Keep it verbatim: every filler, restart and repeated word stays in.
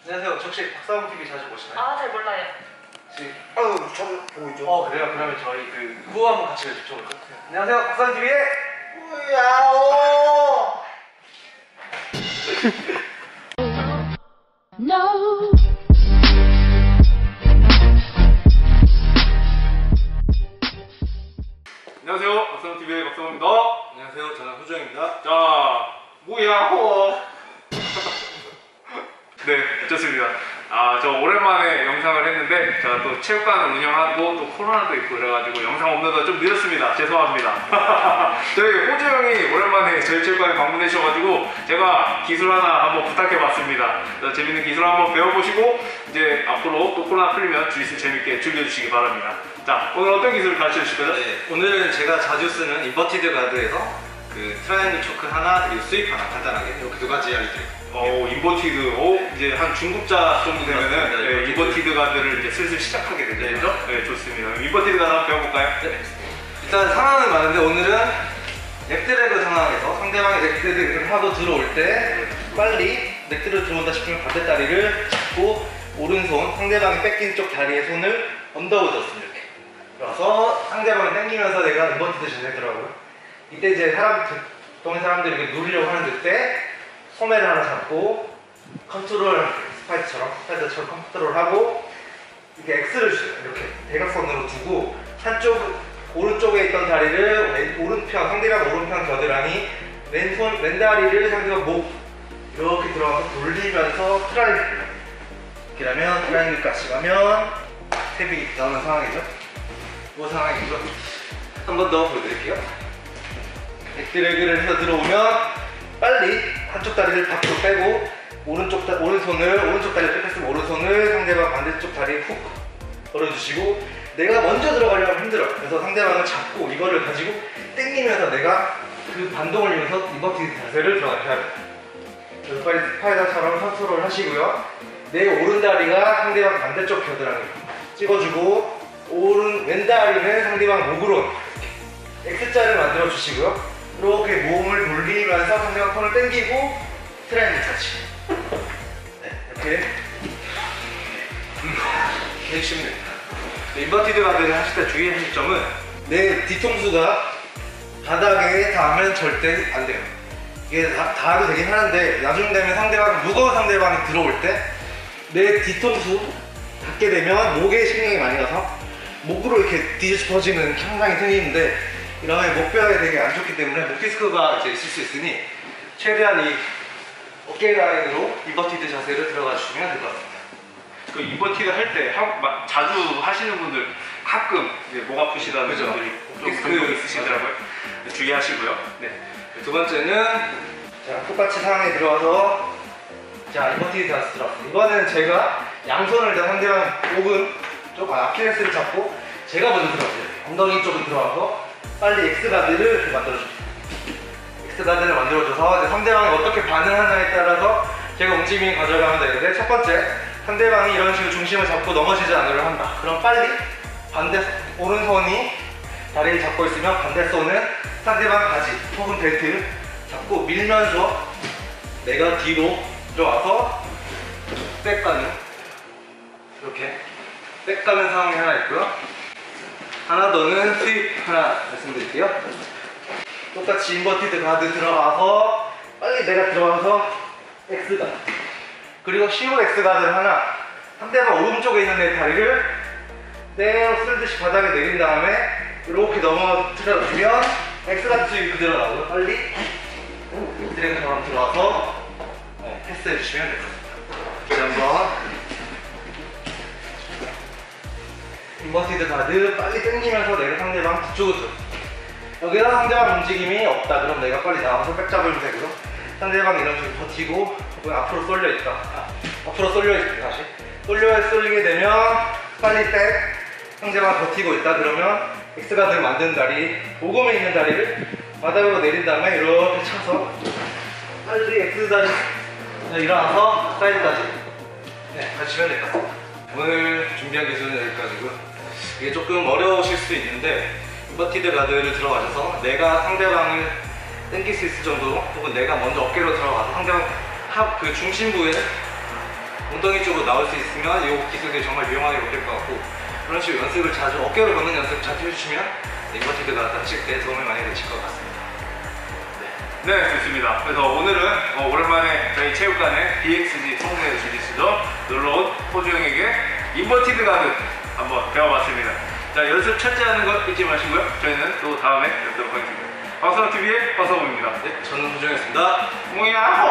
안녕하세요. 저 혹시 박사방티비 자주 보시나요? 아, 잘 몰라요. 혹시 아유, 저도 보고 있죠. 어 그래요? 그러면 저희 그 구호 한번 같이 외쳐볼 것 같아요. 안녕하세요. 박사방티비의 야오! No. 안녕하세요. 박사방티비의 박사방입니다. 안녕하세요. 저는 호정입니다. 자, 뭐야호. 네, 좋습니다. 아, 저 오랜만에 영상을 했는데 제가 또 체육관을 운영하고 또 코로나도 있고 그래가지고 영상 업로드가 좀 늦었습니다. 죄송합니다. 저희 호주 형이 오랜만에 저희 체육관에 방문해 주셔가지고 제가 기술 하나 한번 부탁해봤습니다. 재밌는 기술 한번 배워보시고 이제 앞으로 또 코로나 풀리면 주짓수 재밌게 즐겨주시기 바랍니다. 자, 오늘 어떤 기술을 가르쳐 주실 거죠? 네, 오늘은 제가 자주 쓰는 인버티드 가드에서 그 트라이앵글 초크 하나 그리고 스윕 하나 간단하게 이렇게 두 가지 알려드릴게요. 오, 인버티드. 오, 이제 한 중급자 정도 되면은 맞습니다. 네, 인버티드 가드를 이제 슬슬 시작하게 되죠. 네, 네, 좋습니다. 인버티드 가드 한번 배워볼까요? 네. 일단 상황은 많은데 오늘은 넥드래그 상황에서 상대방이 넥드래그를 하고 들어올 때 빨리 넥드래그 들어온다 싶으면 반대 다리를 잡고 오른손 상대방이 뺏긴 쪽 다리에 손을 언더우드였습니다. 이렇게 그래서 상대방을 당기면서 내가 인버티드 자세에 들어가고요. 이때 이제 사람 보통 사람들이 이렇게 누르려고 하는 때 소매를 하나 잡고 컨트롤 스파이크처럼 스파이크처럼 컨트롤하고 이렇게 X를 줘요. 이렇게 대각선으로 두고 한쪽 오른쪽에 있던 다리를 왼, 오른편 상대방 오른편 겨드랑이 왼손 왼다리를 상대방 목 이렇게 들어가서 돌리면서 트라이앵글 이렇게 하면 트라이앵글까지 가면 탭이 나오는 상황이죠. 그 상황이죠. 한 번 더 보여드릴게요. 넥드래그를 해서 들어오면 빨리 한쪽 다리를 밖으로 빼고 오른쪽 다, 오른손을 오른쪽 다리를 뺏겼으면 오른손을 상대방 반대쪽 다리에 훅 걸어주시고 내가 먼저 들어가려면 힘들어. 그래서 상대방을 잡고 이거를 가지고 당기면서 내가 그 반동을 이용해서 인버티드 자세를 들어가게 해야 돼요. 그래서 빨리 스파이더처럼 컨트롤 하시고요. 내 오른 다리가 상대방 반대쪽 겨드랑이 찍어주고 오른 왼다리는 상대방 목으로 X자를 만들어 주시고요. 이렇게 몸을 돌리면서 상대방 손을 당기고 트라이앵글 터치. 네, 이렇게 해주시면 됩니다. 네, 인버티드 가드를 하실 때 주의하실 점은 내 뒤통수가 바닥에 닿으면 절대 안 돼요. 이게 다, 닿아도 되긴 하는데 나중 되면 상대방 무거운 상대방이 들어올 때 내 뒤통수 닿게 되면 목에 신경이 많이 가서 목으로 이렇게 뒤집어지는 현상이 생기는데 이러면 목뼈에 되게 안 좋기 때문에 목 디스크가 이제 있을 수 있으니 최대한 이 어깨 라인으로 인버티드 자세를 들어가 주시면 될 것 같습니다. 그 인버티드 할 때 자주 하시는 분들 가끔 이제 목 아프시다는 그죠. 분들이 좀 근육이 있으시더라고요. 네, 주의하시고요. 네. 두 번째는 자, 똑같이 상황에 들어와서 자 인버티드 자세 들어왔어요. 이거는 제가 양손을 다 상대방 목은 쪽 아킬레스를 잡고 제가 먼저 들어왔어요. 엉덩이 쪽으로 들어와서 빨리 X가드를 만들어줍니다. X가드를 만들어줘서 상대방이 어떻게 반응하느냐에 따라서 제가 움직임이 가져가면 되는데 첫 번째, 상대방이 이런 식으로 중심을 잡고 넘어지지 않으려 한다. 그럼 빨리 반대 오른손이 다리를 잡고 있으면 반대 손은 상대방 바지 혹은 벨트 잡고 밀면서 내가 뒤로 들어와서 백가는 이렇게 백가는 상황이 하나 있고요. 하나 더는 스윕 하나 말씀드릴게요. 똑같이 인버티드 가드 들어가서 빨리 내가 들어가서 X가드 그리고 쉬운 X가드를 하나 상대방 오른쪽에 있는 내 다리를 내어 쓸듯이 바닥에 내린 다음에 이렇게 넘어뜨려 주면 X가드 스윕 그대로 나오고 빨리 드래그처럼 들어와서 네, 패스해 주시면 됩니다. 이제 한번 인버티드 가드 빨리 당기면서 내가 상대방 뒤쪽으로 들어. 여기서 상대방 움직임이 없다. 그럼 내가 빨리 나와서 백 잡으면 되고요. 상대방 이런 식으로 버티고 앞으로 쏠려 있다. 아, 앞으로 쏠려 있다. 다시 쏠려 쏠리게 되면 빨리 백. 상대방 버티고 있다. 그러면 X가드를 만든 다리, 오금에 있는 다리를 바닥으로 내린 다음에 이렇게 쳐서 빨리 X다리 일어나서 사이드까지 네, 가시면 될 것 같습니다. 오늘 준비한 기술은 여기까지고요. 이게 조금 어려우실 수 있는데 인버티드 가드를 들어가셔서 내가 상대방을 당길 수 있을 정도로 혹은 내가 먼저 어깨로 들어가서 상대방 하, 그 중심부에 엉덩이 쪽으로 나올 수 있으면 이 기술이 정말 유용하게 될 것 같고, 그런 식으로 연습을 자주, 어깨로 걷는 연습을 자주 해주시면 인버티드 가드 하실 때 도움이 많이 되실 것 같습니다. 네, 좋습니다. 그래서 오늘은 어, 오랜만에 저희 체육관에 비엑스지 성대 주짓수죠 놀러온 호주 형에게 인버티드 가드 한번 배워봤습니다. 자, 연습 철저하는 거 잊지 마시고요. 저희는 또 다음에 뵙도록 하겠습니다. 박서티비의 박서범입니다. 네, 저는 호중이었습니다. 뭐야?